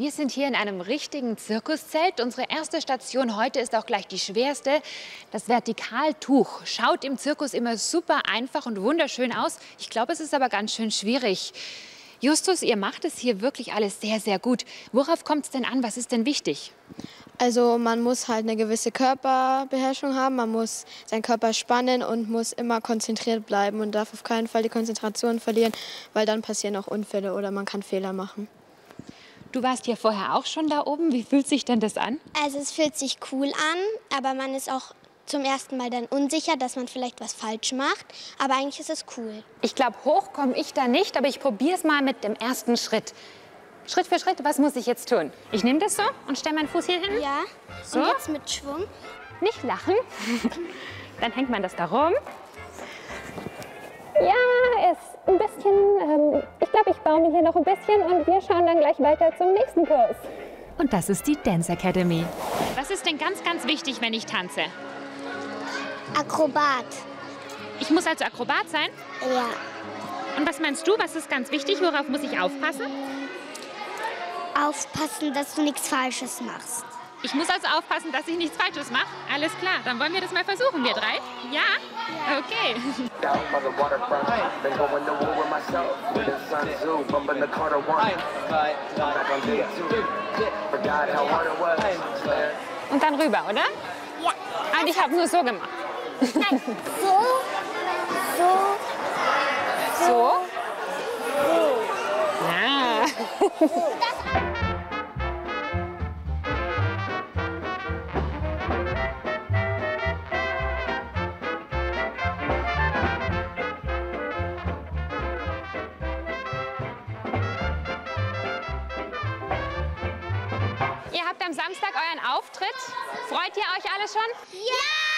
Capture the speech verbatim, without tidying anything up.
Wir sind hier in einem richtigen Zirkuszelt. Unsere erste Station heute ist auch gleich die schwerste. Das Vertikaltuch schaut im Zirkus immer super einfach und wunderschön aus. Ich glaube, es ist aber ganz schön schwierig. Justus, ihr macht es hier wirklich alles sehr, sehr gut. Worauf kommt es denn an? Was ist denn wichtig? Also man muss halt eine gewisse Körperbeherrschung haben, man muss seinen Körper spannen und muss immer konzentriert bleiben und darf auf keinen Fall die Konzentration verlieren, weil dann passieren auch Unfälle oder man kann Fehler machen. Du warst hier vorher auch schon da oben. Wie fühlt sich denn das an? Also es fühlt sich cool an, aber man ist auch zum ersten Mal dann unsicher, dass man vielleicht was falsch macht. Aber eigentlich ist es cool. Ich glaube, hoch komme ich da nicht, aber ich probiere es mal mit dem ersten Schritt. Schritt für Schritt, was muss ich jetzt tun? Ich nehme das so und stelle meinen Fuß hier hin. Ja, so. Und jetzt mit Schwung. Nicht lachen. Dann hängt man das da rum. Ja, ist ein bisschen, ähm, ich glaube, ich baumel hier noch ein bisschen und wir schauen dann gleich weiter zum nächsten Kurs. Und das ist die Dance Academy. Was ist denn ganz, ganz wichtig, wenn ich tanze? Akrobat. Ich muss also Akrobat sein? Ja. Und was meinst du, was ist ganz wichtig? Worauf muss ich aufpassen? Aufpassen, dass du nichts Falsches machst. Ich muss also aufpassen, dass ich nichts Falsches mache? Alles klar, dann wollen wir das mal versuchen, wir drei? Ja? Ja. Okay. Und dann rüber, oder? Ja. Und ich habe nur so gemacht. Nein, so, so, so. So? so. Ja. Ihr habt am Samstag euren Auftritt. Freut ihr euch alle schon? Ja!